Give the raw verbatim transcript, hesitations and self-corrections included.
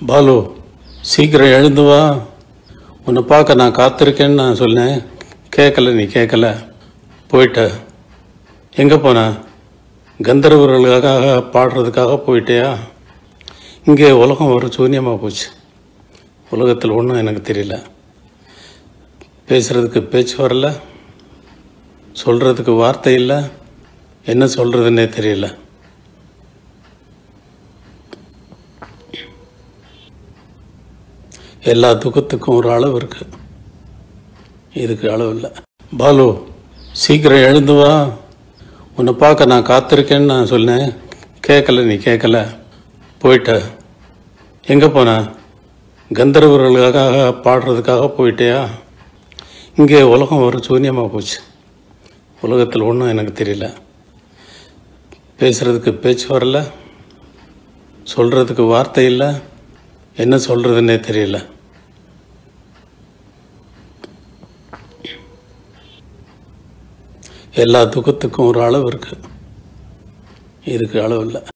பாலு, சீக்கிரம் எழுந்து வா. உன்னை பார்க்க நான் காத்திருக்கேன்னு நான் சொன்னேன். கேட்கல, நீ கேட்கல, போயிட்ட. எங்கே போன? கந்தர்வர்களுக்காக பாடுறதுக்காக போயிட்டியா? இங்கே உலகம் ஒரு சூன்யமாக போச்சு. உலகத்தில் ஒன்றும் எனக்கு தெரியல. பேசுகிறதுக்கு பேச்சு வரல, சொல்கிறதுக்கு வார்த்தை இல்லை, என்ன சொல்கிறதுன்னே தெரியல. எல்லா துக்கத்துக்கும் ஒரு அளவு இருக்கு, இதுக்கு அளவு இல்லை. பாலு, சீக்கிரம் எழுந்து வா. உன்னை பார்க்க நான் காத்திருக்கேன்னு நான் சொன்னேன். கேட்கல, நீ கேட்கல, போயிட்ட. எங்கே போன? கந்தர்வர்களுக்காக பாடுறதுக்காக போயிட்டியா? இங்கே உலகம் ஒரு சூன்யமாக போச்சு. உலகத்தில் ஒன்றும் எனக்கு தெரியல. பேசுகிறதுக்கு பேச்சு வரல, சொல்கிறதுக்கு வார்த்தை இல்லை, என்ன சொல்கிறதுன்னே தெரியல. எல்லா துக்கத்துக்கும் ஒரு அளவு இருக்கு, இதுக்கு அளவு இல்லை.